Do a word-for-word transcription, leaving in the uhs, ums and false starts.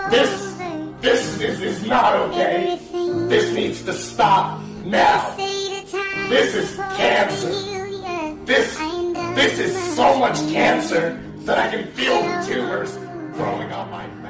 This, this is, is not okay. This needs to stop now. This is cancer. This, this is so much cancer that I can feel the tumors growing on my back.